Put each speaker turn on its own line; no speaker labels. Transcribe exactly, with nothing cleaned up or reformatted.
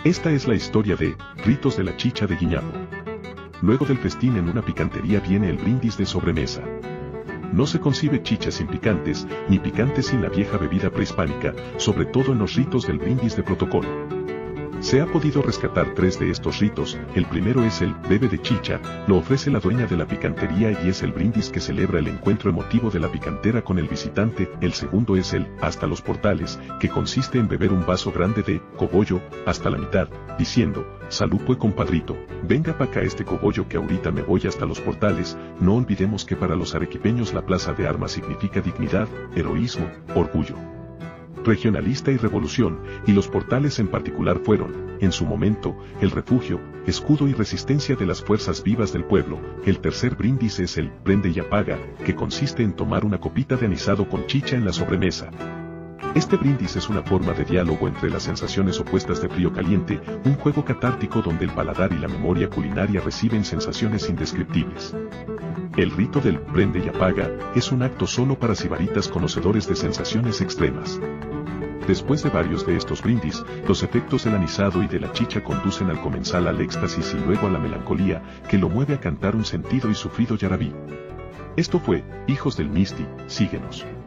Esta es la historia de Ritos de la Chicha de Guiñapo. Luego del festín en una picantería viene el brindis de sobremesa. No se concibe chicha sin picantes, ni picantes sin la vieja bebida prehispánica, sobre todo en los ritos del brindis de protocolo. Se ha podido rescatar tres de estos ritos. El primero es el bebe de chicha, lo ofrece la dueña de la picantería y es el brindis que celebra el encuentro emotivo de la picantera con el visitante. El segundo es el hasta los portales, que consiste en beber un vaso grande de cogollo hasta la mitad, diciendo: salud pues compadrito, venga pa' acá este cogollo que ahorita me voy hasta los portales. No olvidemos que para los arequipeños la plaza de armas significa dignidad, heroísmo, orgullo regionalista y revolución, y los portales en particular fueron, en su momento, el refugio, escudo y resistencia de las fuerzas vivas del pueblo. El tercer brindis es el prende y apaga, que consiste en tomar una copita de anisado con chicha en la sobremesa. Este brindis es una forma de diálogo entre las sensaciones opuestas de frío-caliente, un juego catártico donde el paladar y la memoria culinaria reciben sensaciones indescriptibles. El rito del prende y apaga es un acto solo para sibaritas conocedores de sensaciones extremas. Después de varios de estos brindis, los efectos del anisado y de la chicha conducen al comensal al éxtasis y luego a la melancolía, que lo mueve a cantar un sentido y sufrido yarabí. Esto fue Hijos del Misti. Síguenos.